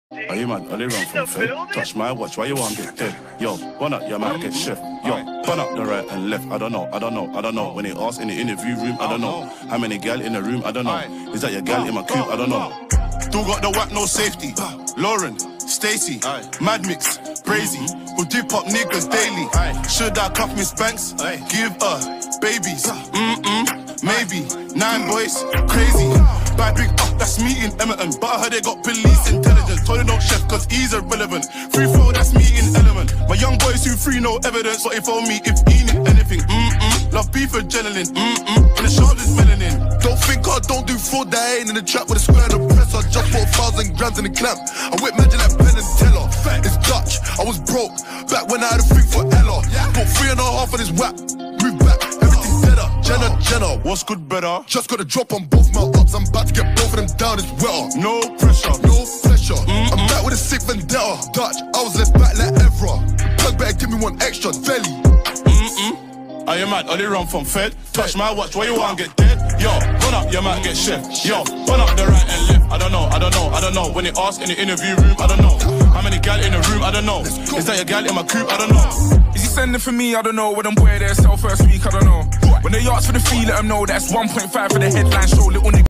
Are you mad? Are they run from Fed? Touch my watch, why you want to get dead? Yo, one up, your man get chef. Yo, one up the right and left. I don't know. When they ask in the interview room, I don't know. How many gal in the room, I don't know. Is that your gal in my coupe? I don't know. Still got the whack, no safety. Lauren, Stacy, Mad Mix, Brazy, who dip up niggas daily. Should I cuff Miss Banks? Give her babies. Maybe 9 boys, crazy. Bad big up, that's me in Emerton. But I heard they got police intelligence. Told they don't chef cause he's irrelevant. Free throw, that's me in Element. My young boys who free, no evidence. But if on me, if he need anything, love beef adrenaline, and the sharp is melanin. Don't think I don't do fraud, that I ain't in the trap with a square and a press. I just bought 1,000 grams in the clamp. I whip magic like Penn and Teller. It's Dutch, I was broke, back when I had a thing for Ella. Got 3.5 on this whack, move back, everything's dead up. Jenna, what's good, better? Just got a drop on both my ups. I'm about to get both of them down, it's wetter. No pressure. I'm back with a sick vendetta. Dutch, I was left back like Evra. Plug better give me one extra, belly. Are you mad? Are they run from Fed? Touch my watch, why you want to get dead? Yo, run up, you might get chef. Yo, run up the right and left. I don't know. When they ask in the interview room, I don't know. How many gal in the room, I don't know. Is that your gal in my coupe? I don't know. Is he sending for me? I don't know. When them boy there sell first week, I don't know. When they ask for the fee, let them know that's 1.5 for the headline show. Little nigga.